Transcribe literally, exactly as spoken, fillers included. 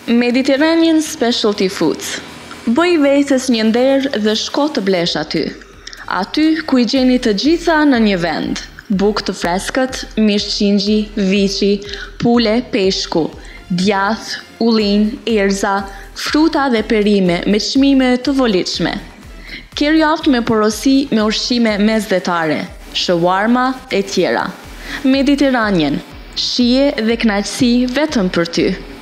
Mediterranean Specialty Foods. Bëj vetes një nder dhe shko të blesh aty. Aty ku i gjeni të gjitha në një vend. Bukë të freskët, mish qingji, viçi, pule, peshku, djath, ullin, erza, fruta dhe perime me çmime të volitshme. Carryout me porosi me ushqime mesdhetare, shawarma e tjera. Mediterranean, shije dhe kënaqësi vetëm për ty.